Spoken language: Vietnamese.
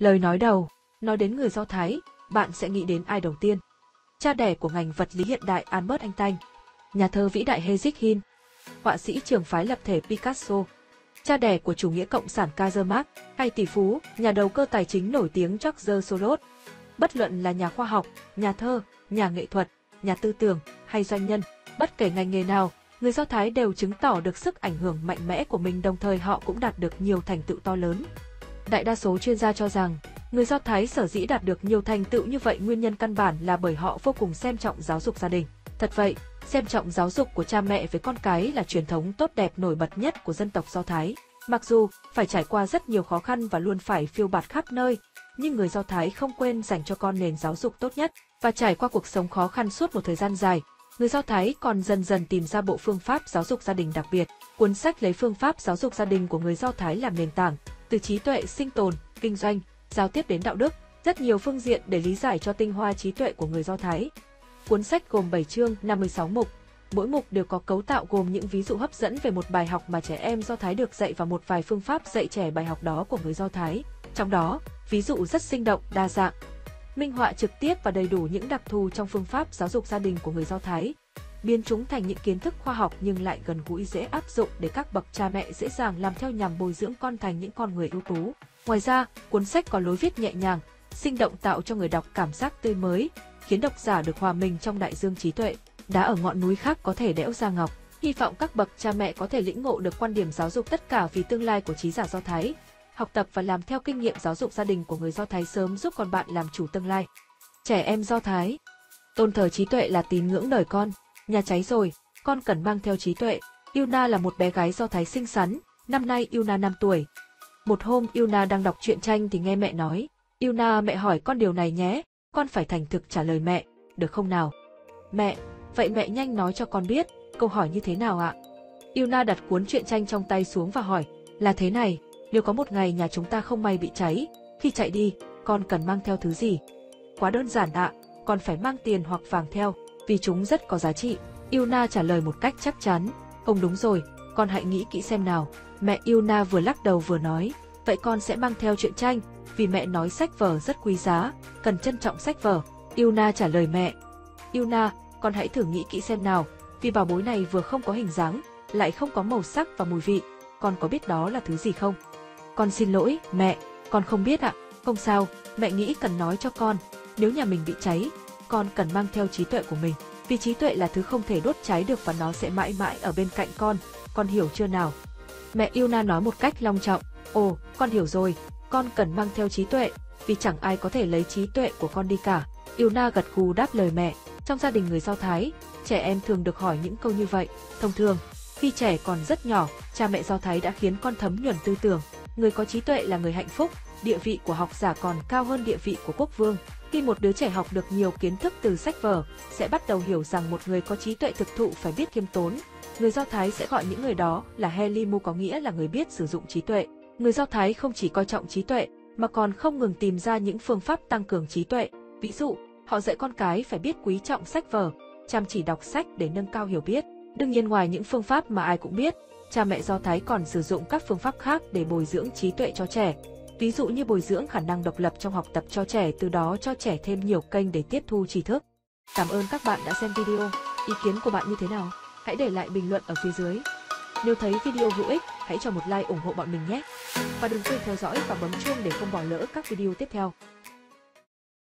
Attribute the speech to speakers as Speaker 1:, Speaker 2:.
Speaker 1: Lời nói đầu, nói đến người Do Thái, bạn sẽ nghĩ đến ai đầu tiên? Cha đẻ của ngành vật lý hiện đại Albert Einstein, nhà thơ vĩ đại Heinrich Himmler, họa sĩ trường phái lập thể Picasso, cha đẻ của chủ nghĩa cộng sản Karl Marx, hay tỷ phú, nhà đầu cơ tài chính nổi tiếng George Soros. Bất luận là nhà khoa học, nhà thơ, nhà nghệ thuật, nhà tư tưởng hay doanh nhân, bất kể ngành nghề nào, người Do Thái đều chứng tỏ được sức ảnh hưởng mạnh mẽ của mình, đồng thời họ cũng đạt được nhiều thành tựu to lớn. Đại đa số chuyên gia cho rằng, người Do Thái sở dĩ đạt được nhiều thành tựu như vậy nguyên nhân căn bản là bởi họ vô cùng xem trọng giáo dục gia đình. Thật vậy, xem trọng giáo dục của cha mẹ với con cái là truyền thống tốt đẹp nổi bật nhất của dân tộc Do Thái. Mặc dù phải trải qua rất nhiều khó khăn và luôn phải phiêu bạt khắp nơi, nhưng người Do Thái không quên dành cho con nền giáo dục tốt nhất. Và trải qua cuộc sống khó khăn suốt một thời gian dài, người Do Thái còn dần dần tìm ra bộ phương pháp giáo dục gia đình đặc biệt. Cuốn sách lấy phương pháp giáo dục gia đình của người Do Thái làm nền tảng, từ trí tuệ sinh tồn, kinh doanh, giao tiếp đến đạo đức, rất nhiều phương diện để lý giải cho tinh hoa trí tuệ của người Do Thái. Cuốn sách gồm 7 chương, 56 mục. Mỗi mục đều có cấu tạo gồm những ví dụ hấp dẫn về một bài học mà trẻ em Do Thái được dạy và một vài phương pháp dạy trẻ bài học đó của người Do Thái. Trong đó, ví dụ rất sinh động, đa dạng, minh họa trực tiếp và đầy đủ những đặc thù trong phương pháp giáo dục gia đình của người Do Thái, biến chúng thành những kiến thức khoa học nhưng lại gần gũi, dễ áp dụng để các bậc cha mẹ dễ dàng làm theo nhằm bồi dưỡng con thành những con người ưu tú. Ngoài ra, cuốn sách có lối viết nhẹ nhàng, sinh động tạo cho người đọc cảm giác tươi mới, khiến độc giả được hòa mình trong đại dương trí tuệ. Đá ở ngọn núi khác có thể đẽo ra ngọc. Hy vọng các bậc cha mẹ có thể lĩnh ngộ được quan điểm giáo dục tất cả vì tương lai của trí giả Do Thái. Học tập và làm theo kinh nghiệm giáo dục gia đình của người Do Thái sớm giúp con bạn làm chủ tương lai. Trẻ em Do Thái tôn thờ trí tuệ là tín ngưỡng đời con. Nhà cháy rồi, con cần mang theo trí tuệ. Yuna là một bé gái Do Thái xinh xắn, năm nay Yuna 5 tuổi. Một hôm Yuna đang đọc truyện tranh thì nghe mẹ nói, Yuna, mẹ hỏi con điều này nhé, con phải thành thực trả lời mẹ, được không nào? Mẹ, vậy mẹ nhanh nói cho con biết, câu hỏi như thế nào ạ? Yuna đặt cuốn truyện tranh trong tay xuống và hỏi, là thế này, nếu có một ngày nhà chúng ta không may bị cháy, khi chạy đi, con cần mang theo thứ gì? Quá đơn giản ạ, con phải mang tiền hoặc vàng theo, vì chúng rất có giá trị. Yuna trả lời một cách chắc chắn, không đúng rồi, con hãy nghĩ kỹ xem nào. Mẹ Yuna vừa lắc đầu vừa nói, vậy con sẽ mang theo truyện tranh, vì mẹ nói sách vở rất quý giá, cần trân trọng sách vở. Yuna trả lời mẹ, Yuna, con hãy thử nghĩ kỹ xem nào, vì bảo bối này vừa không có hình dáng, lại không có màu sắc và mùi vị, con có biết đó là thứ gì không? Con xin lỗi, mẹ, con không biết ạ. Không sao, mẹ nghĩ cần nói cho con, nếu nhà mình bị cháy, con cần mang theo trí tuệ của mình, vì trí tuệ là thứ không thể đốt cháy được và nó sẽ mãi mãi ở bên cạnh con hiểu chưa nào? Mẹ Yuna nói một cách long trọng, ồ, con hiểu rồi, con cần mang theo trí tuệ, vì chẳng ai có thể lấy trí tuệ của con đi cả. Yuna gật gù đáp lời mẹ. Trong gia đình người Do Thái, trẻ em thường được hỏi những câu như vậy. Thông thường, khi trẻ còn rất nhỏ, cha mẹ Do Thái đã khiến con thấm nhuần tư tưởng, người có trí tuệ là người hạnh phúc, địa vị của học giả còn cao hơn địa vị của quốc vương. Khi một đứa trẻ học được nhiều kiến thức từ sách vở, sẽ bắt đầu hiểu rằng một người có trí tuệ thực thụ phải biết khiêm tốn. Người Do Thái sẽ gọi những người đó là Helimu, có nghĩa là người biết sử dụng trí tuệ. Người Do Thái không chỉ coi trọng trí tuệ, mà còn không ngừng tìm ra những phương pháp tăng cường trí tuệ. Ví dụ, họ dạy con cái phải biết quý trọng sách vở, chăm chỉ đọc sách để nâng cao hiểu biết. Đương nhiên, ngoài những phương pháp mà ai cũng biết, cha mẹ Do Thái còn sử dụng các phương pháp khác để bồi dưỡng trí tuệ cho trẻ. Ví dụ như bồi dưỡng khả năng độc lập trong học tập cho trẻ, từ đó cho trẻ thêm nhiều kênh để tiếp thu tri thức. Cảm ơn các bạn đã xem video. Ý kiến của bạn như thế nào? Hãy để lại bình luận ở phía dưới. Nếu thấy video hữu ích, hãy cho một like ủng hộ bọn mình nhé. Và đừng quên theo dõi và bấm chuông để không bỏ lỡ các video tiếp theo.